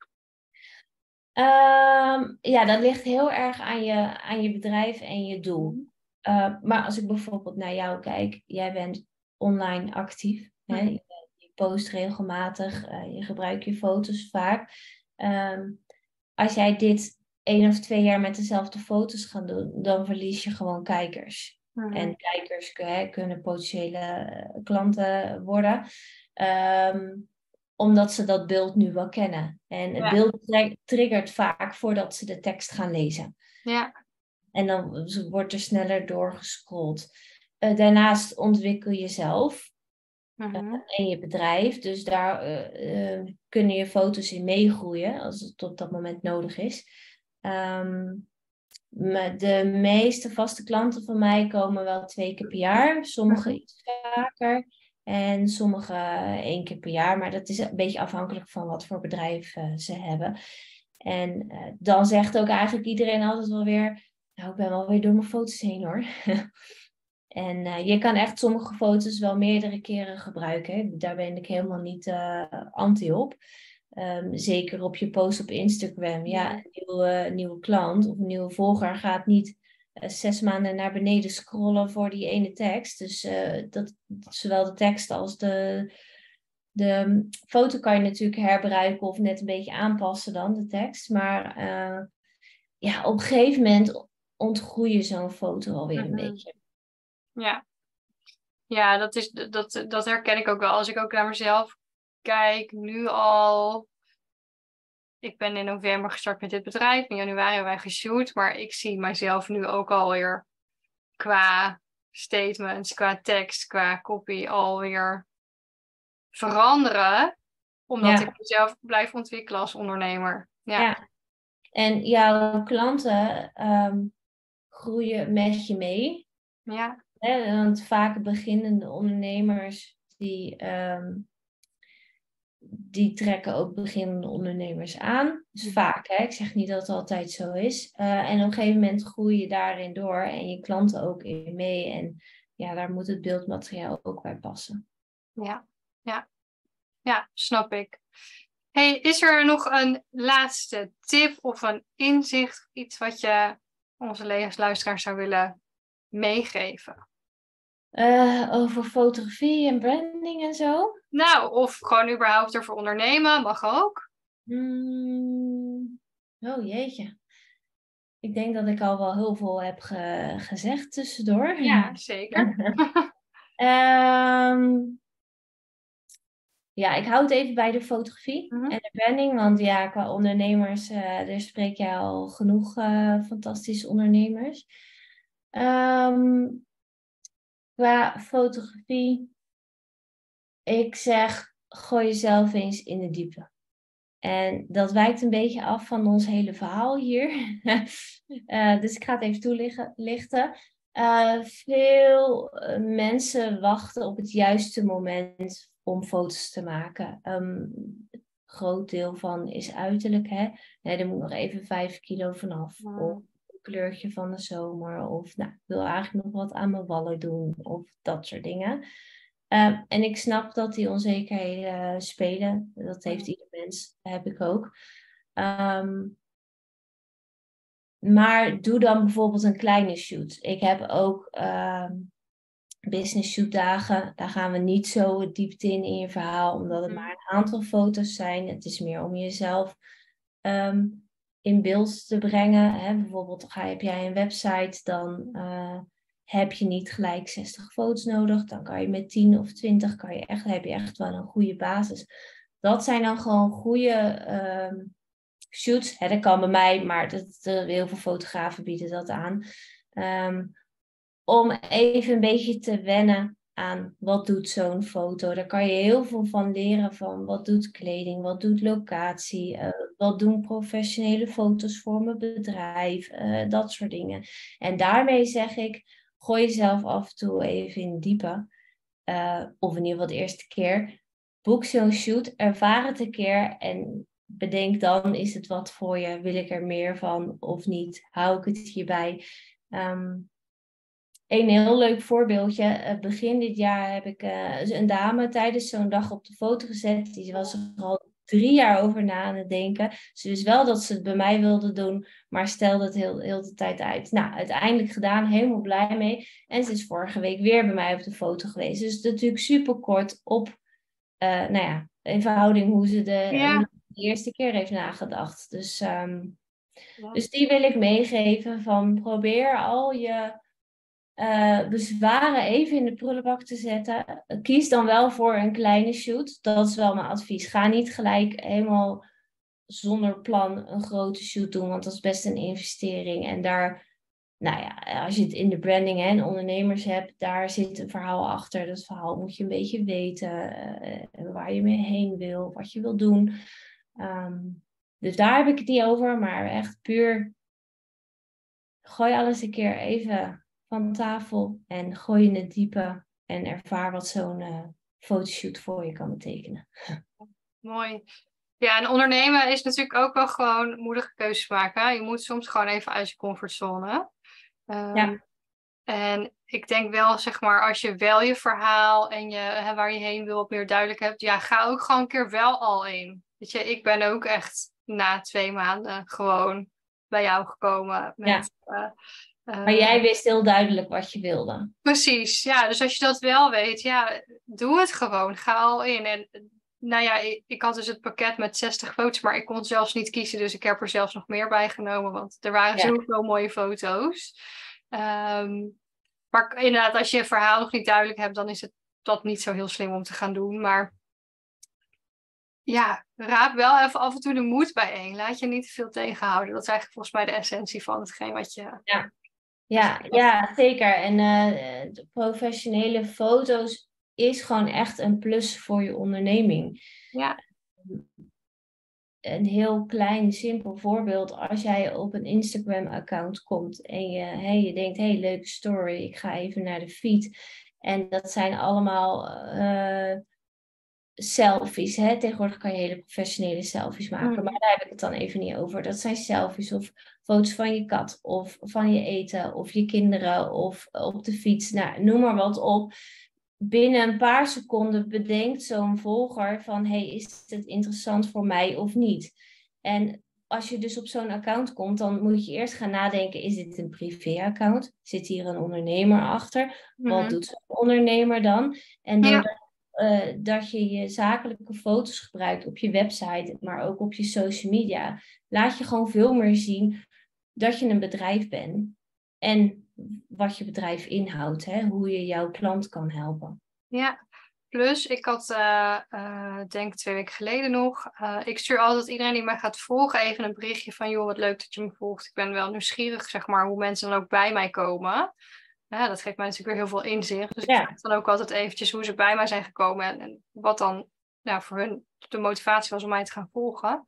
Um, ja, dat ligt heel erg aan je, aan je bedrijf en je doel. Uh, maar als ik bijvoorbeeld naar jou kijk, jij bent online actief. Hè? Je, je post regelmatig, uh, je gebruikt je foto's vaak. Um, als jij dit één of twee jaar met dezelfde foto's gaat doen, dan verlies je gewoon kijkers. Mm-hmm. En kijkers hè, kunnen potentiële uh, klanten worden. Um, omdat ze dat beeld nu wel kennen. En het ja. beeld triggert vaak voordat ze de tekst gaan lezen. Ja. En dan wordt er sneller doorgescrolld. Uh, daarnaast ontwikkel je zelf Mm-hmm. uh, en je bedrijf. Dus daar uh, uh, kunnen je foto's in meegroeien als het op dat moment nodig is. Um, de meeste vaste klanten van mij komen wel twee keer per jaar. Sommige mm-hmm. iets vaker. En sommige één keer per jaar. Maar dat is een beetje afhankelijk van wat voor bedrijf uh, ze hebben. En uh, dan zegt ook eigenlijk iedereen altijd wel weer... Nou, ik ben wel weer door mijn foto's heen hoor. En uh, je kan echt sommige foto's wel meerdere keren gebruiken. Hè? Daar ben ik helemaal niet uh, anti op. Um, zeker op je post op Instagram. Ja, een nieuwe, nieuwe klant of een nieuwe volger gaat niet uh, zes maanden naar beneden scrollen voor die ene tekst. Dus uh, dat, zowel de tekst als de, de foto kan je natuurlijk herbruiken of net een beetje aanpassen dan, de tekst. Maar uh, ja, op een gegeven moment ontgroei je zo'n foto alweer een Mm-hmm. beetje. Ja, ja dat, is, dat, dat herken ik ook wel. Als ik ook naar mezelf kijk, nu al... Ik ben in november gestart met dit bedrijf. In januari hebben wij geshoot. Maar ik zie mijzelf nu ook alweer qua statements, qua tekst, qua copy alweer veranderen. Omdat Ja. ik mezelf blijf ontwikkelen als ondernemer. Ja. Ja. En jouw klanten um, groeien met je mee. Ja. Hè? Want vaak beginnende ondernemers die... Um, die trekken ook beginnende ondernemers aan. Dus vaak, hè? Ik zeg niet dat het altijd zo is. Uh, en op een gegeven moment groei je daarin door en je klanten ook in mee. En ja, daar moet het beeldmateriaal ook bij passen. Ja, ja. Ja, snap ik. Hey, is er nog een laatste tip of een inzicht, iets wat je onze luisteraars zou willen meegeven? Uh, over fotografie en branding en zo? Nou, of gewoon überhaupt over ondernemen, mag ook. Mm, oh jeetje. Ik denk dat ik al wel heel veel heb ge- gezegd tussendoor. Ja, zeker. um, ja, ik hou het even bij de fotografie Mm-hmm. en de branding. Want ja, qua ondernemers, uh, daar spreek je al genoeg uh, fantastische ondernemers. Um, qua fotografie, ik zeg, gooi jezelf eens in de diepe. En dat wijkt een beetje af van ons hele verhaal hier. uh, dus ik ga het even toelichten. Uh, veel uh, mensen wachten op het juiste moment om foto's te maken. Um, een groot deel van is uiterlijk. Hè? Nee, er moet nog even vijf kilo vanaf. Mm. Of een kleurtje van de zomer. Of nou, ik wil eigenlijk nog wat aan mijn wallen doen. Of dat soort dingen. Uh, en ik snap dat die onzekerheden uh, spelen. Dat heeft mm. ieder mens. Dat heb ik ook. Um, maar doe dan bijvoorbeeld een kleine shoot. Ik heb ook uh, business shoot dagen. Daar gaan we niet zo diepte in in je verhaal. Omdat het mm. maar een aantal foto's zijn. Het is meer om jezelf um, in beeld te brengen. Hè? Bijvoorbeeld ga, heb jij een website. Dan uh, heb je niet gelijk zestig foto's nodig. Dan kan je met tien of twintig. Kan je echt, heb je echt wel een goede basis. Dat zijn dan gewoon goede... Um, shoots, hè, dat kan bij mij, maar dat, uh, heel veel fotografen bieden dat aan. Um, om even een beetje te wennen aan wat doet zo'n foto. Daar kan je heel veel van leren van wat doet kleding, wat doet locatie, uh, wat doen professionele foto's voor mijn bedrijf, uh, dat soort dingen. En daarmee zeg ik, gooi jezelf af en toe even in het diepe. Uh, of in ieder geval de eerste keer. Boek zo'n shoot, ervaar het een keer en bedenk dan, is het wat voor je? Wil ik er meer van of niet? Hou ik het hierbij? Um, een heel leuk voorbeeldje. Uh, begin dit jaar heb ik uh, een dame tijdens zo'n dag op de foto gezet. Die was er al drie jaar over na aan het denken. Ze wist wel dat ze het bij mij wilde doen, maar stelde het heel, heel de tijd uit. Nou, uiteindelijk gedaan, helemaal blij mee. En ze is vorige week weer bij mij op de foto geweest. Dus natuurlijk super kort op, uh, nou ja, in verhouding hoe ze de... Ja. Hoe de eerste keer heeft nagedacht. Dus, um, ja. dus die wil ik meegeven van probeer al je uh, bezwaren even in de prullenbak te zetten. Kies dan wel voor een kleine shoot. Dat is wel mijn advies. Ga niet gelijk helemaal zonder plan een grote shoot doen, want dat is best een investering. En daar, nou ja, als je het in de branding en ondernemers hebt, daar zit een verhaal achter. Dat verhaal moet je een beetje weten, uh, waar je mee heen wil, wat je wil doen. Um, dus daar heb ik het niet over, maar echt puur gooi alles een keer even van tafel en gooi in het diepe en ervaar wat zo'n uh, fotoshoot voor je kan betekenen. Mooi. Ja, en ondernemen is natuurlijk ook wel gewoon moedige keuzes maken. Je moet soms gewoon even uit je comfortzone. Um, ja. En ik denk wel, zeg maar, als je wel je verhaal en je, hè, waar je heen wil wat meer duidelijk hebt, ja, ga ook gewoon een keer wel al in. Weet je, ik ben ook echt na twee maanden gewoon bij jou gekomen met, ja. uh, Maar jij wist heel duidelijk wat je wilde. Precies, ja. Dus als je dat wel weet, ja, doe het gewoon. Ga al in. En nou ja, ik, ik had dus het pakket met zestig foto's, maar ik kon zelfs niet kiezen. Dus ik heb er zelfs nog meer bij genomen, want er waren Ja. zoveel mooie foto's. Um, maar inderdaad, als je je verhaal nog niet duidelijk hebt, dan is het dat niet zo heel slim om te gaan doen. Maar ja, raap wel even af en toe de moed bijeen. Laat je niet te veel tegenhouden. Dat is eigenlijk volgens mij de essentie van hetgeen wat je... Ja. Ja, ja, zeker. En uh, de professionele foto's is gewoon echt een plus voor je onderneming. Ja. Een heel klein, simpel voorbeeld. Als jij op een Instagram-account komt en je, hey, je denkt, hey, leuke story, ik ga even naar de feed. En dat zijn allemaal uh, selfies. Hè? Tegenwoordig kan je hele professionele selfies maken, Mm. maar daar heb ik het dan even niet over. Dat zijn selfies of foto's van je kat of van je eten of je kinderen of op de fiets. Nou, noem maar wat op. Binnen een paar seconden bedenkt zo'n volger van, hey, is het interessant voor mij of niet? En als je dus op zo'n account komt, dan moet je eerst gaan nadenken, is dit een privé-account? Zit hier een ondernemer achter? Mm-hmm. Wat doet zo'n ondernemer dan? En Ja. doordat uh, dat je je zakelijke foto's gebruikt op je website, maar ook op je social media, laat je gewoon veel meer zien dat je een bedrijf bent. En wat je bedrijf inhoudt, hè? Hoe je jouw klant kan helpen. Ja, plus ik had, uh, uh, denk twee weken geleden nog, uh, ik stuur altijd iedereen die mij gaat volgen even een berichtje van, joh, wat leuk dat je me volgt. Ik ben wel nieuwsgierig, zeg maar, hoe mensen dan ook bij mij komen. Ja, dat geeft mij natuurlijk weer heel veel inzicht. Dus Ja. ik vraag dan ook altijd eventjes hoe ze bij mij zijn gekomen en, en wat dan nou, voor hun de motivatie was om mij te gaan volgen.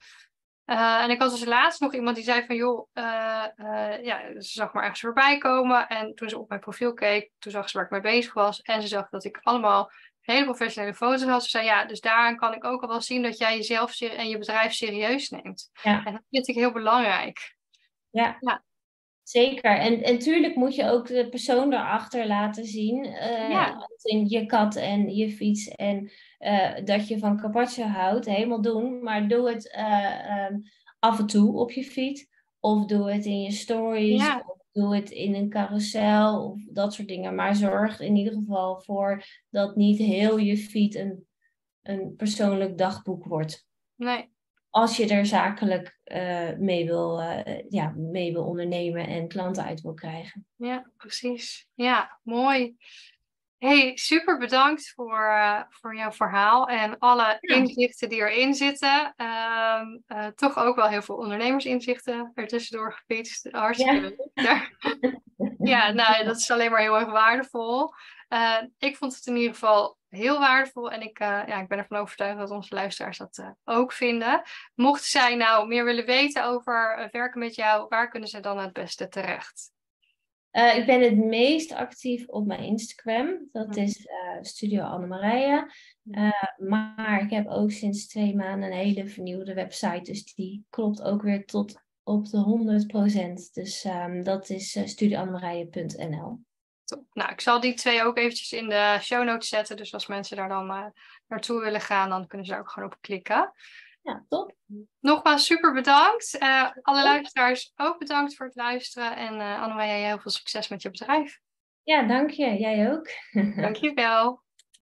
Uh, en ik had dus laatst nog iemand die zei van, joh, uh, uh, ja, ze zag maar ergens voorbij komen. En toen ze op mijn profiel keek, toen zag ze waar ik mee bezig was. En ze zag dat ik allemaal hele professionele foto's had. Ze zei, ja, dus daaraan kan ik ook al wel zien dat jij jezelf en je bedrijf serieus neemt. Ja. En dat vind ik heel belangrijk. Ja, ja. Zeker. En, en tuurlijk moet je ook de persoon erachter laten zien. Uh, Ja. Als in je kat en je fiets en uh, dat je van carpaccio houdt. Helemaal doen. Maar doe het uh, um, af en toe op je feed. Of doe het in je stories. Ja. Of doe het in een carousel. Of dat soort dingen. Maar zorg in ieder geval voor dat niet heel je feed een, een persoonlijk dagboek wordt. Nee. Als je er zakelijk uh, mee, wil, uh, ja, mee wil ondernemen en klanten uit wil krijgen. Ja, precies. Ja, mooi. Hey, super bedankt voor, uh, voor jouw verhaal en alle ja. inzichten die erin zitten. Uh, uh, toch ook wel heel veel ondernemersinzichten ertussendoor gefietst. Hartstikke leuk. Ja. ja, nou, dat is alleen maar heel erg waardevol. Uh, ik vond het in ieder geval heel waardevol en ik, uh, ja, ik ben ervan overtuigd dat onze luisteraars dat uh, ook vinden. Mochten zij nou meer willen weten over uh, werken met jou, waar kunnen ze dan het beste terecht? Uh, ik ben het meest actief op mijn Instagram. Dat is uh, Studio Annemarije. Uh, maar ik heb ook sinds twee maanden een hele vernieuwde website. Dus die klopt ook weer tot op de honderd procent. Dus um, dat is uh, studio annemarije punt n l. Top. Nou, ik zal die twee ook eventjes in de show notes zetten. Dus als mensen daar dan uh, naartoe willen gaan, dan kunnen ze daar ook gewoon op klikken. Ja, top. Nogmaals super bedankt. Uh, alle luisteraars ook bedankt voor het luisteren. En uh, Annemarije, heel veel succes met je bedrijf. Ja, dank je. Jij ook. Dankjewel.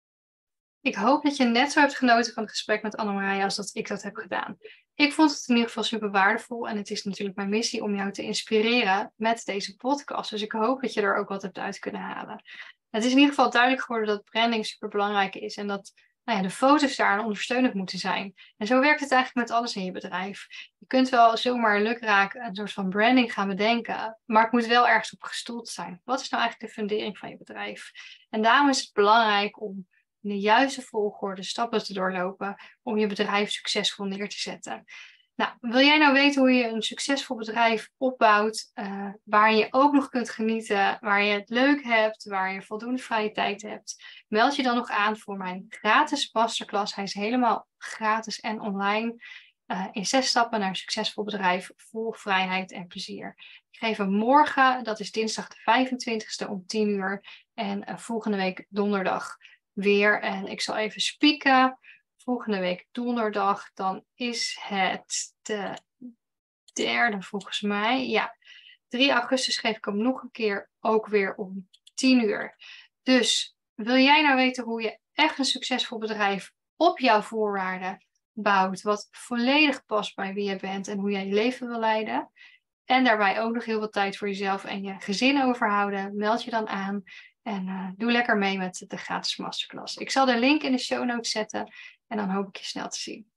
Ik hoop dat je net zo hebt genoten van het gesprek met Annemarije als dat ik dat heb gedaan. Ik vond het in ieder geval super waardevol. En het is natuurlijk mijn missie om jou te inspireren met deze podcast. Dus ik hoop dat je er ook wat hebt uit kunnen halen. Het is in ieder geval duidelijk geworden dat branding super belangrijk is. En dat nou ja, de foto's daar ondersteunend moeten zijn. En zo werkt het eigenlijk met alles in je bedrijf. Je kunt wel zomaar lukraak een soort van branding gaan bedenken. Maar het moet wel ergens op gestoeld zijn. Wat is nou eigenlijk de fundering van je bedrijf? En daarom is het belangrijk om in de juiste volgorde stappen te doorlopen om je bedrijf succesvol neer te zetten. Nou, wil jij nou weten hoe je een succesvol bedrijf opbouwt, uh, waar je ook nog kunt genieten, waar je het leuk hebt, waar je voldoende vrije tijd hebt, meld je dan nog aan voor mijn gratis masterclass. Hij is helemaal gratis en online. Uh, in zes stappen naar een succesvol bedrijf vol vrijheid en plezier. Ik geef hem morgen, dat is dinsdag de vijfentwintigste om tien uur en uh, volgende week donderdag weer. En ik zal even spieken. Volgende week donderdag, dan is het de derde volgens mij. Ja, drie augustus geef ik hem nog een keer, ook weer om tien uur. Dus wil jij nou weten hoe je echt een succesvol bedrijf op jouw voorwaarden bouwt, wat volledig past bij wie je bent en hoe jij je leven wil leiden, en daarbij ook nog heel veel tijd voor jezelf en je gezin overhouden, meld je dan aan en uh, doe lekker mee met de gratis masterclass. Ik zal de link in de show notes zetten en dan hoop ik je snel te zien.